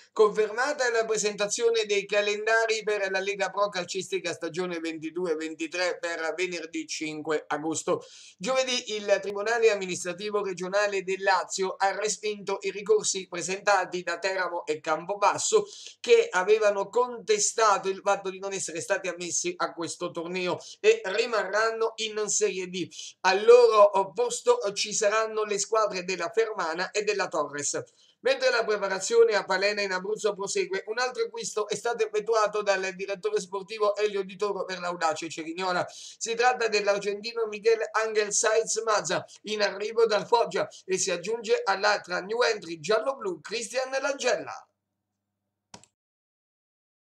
Confermata la presentazione dei calendari per la Lega Pro Calcistica stagione 22-23 per venerdì 5 agosto. Giovedì il Tribunale amministrativo regionale del Lazio ha respinto i ricorsi presentati da Teramo e Campobasso che avevano contestato il fatto di non essere stati ammessi a questo torneo e rimarranno in Serie D. Al loro posto ci saranno le squadre della Fermana e della Torres. Mentre la preparazione a Palena in Abruzzo prosegue, un altro acquisto è stato effettuato dal direttore sportivo Elio Di Toro per l'Audace Cerignola. Si tratta dell'argentino Miguel Angel Sainz Mazza, in arrivo dal Foggia, e si aggiunge all'altra new entry giallo-blu Cristian Langella.